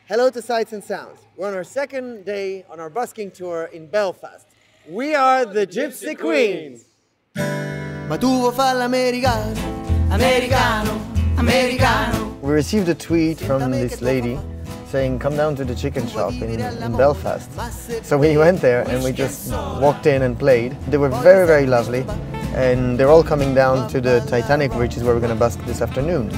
Hello to Sights and Sounds. We're on our second day on our busking tour in Belfast. We are the Gypsy Queens. Ma tu vuoi farlo americano, americano, americano. We received a tweet from this lady saying come down to the chicken shop in Belfast. So we went there and we just walked in and played. They were very, very lovely, and they're all coming down to the Titanic, which is where we're going to busk this afternoon.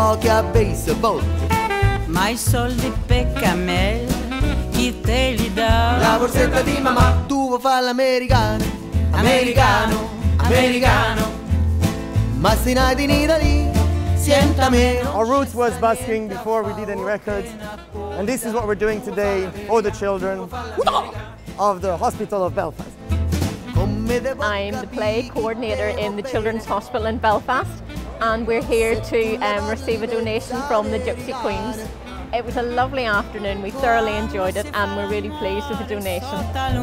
Ma I soldi per camel, chi te li dà? La borsetta di mamma. Tu vuoi farlo americano, americano, americano. Ma se nati in Italy, sienta meno. Our roots was busking before we did any records, and this is what we're doing today for the children of the Hospital of Belfast. I'm the play coordinator in the Children's Hospital in Belfast, and we're here to receive a donation from the Gypsy Queens. It was a lovely afternoon, we thoroughly enjoyed it, and we're really pleased with the donation.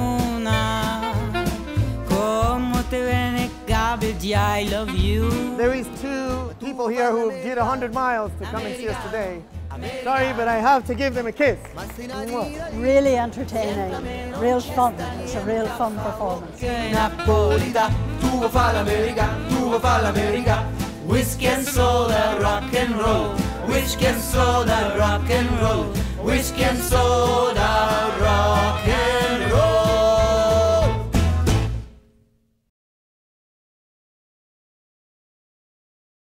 I love you. There is two people here who did 100 miles to come and see us today. Sorry, but I have to give them a kiss. Really entertaining, real fun. It's a real fun performance. Whiskey and soda, rock and roll. Whiskey and soda, rock and roll. Whiskey and soda, rock.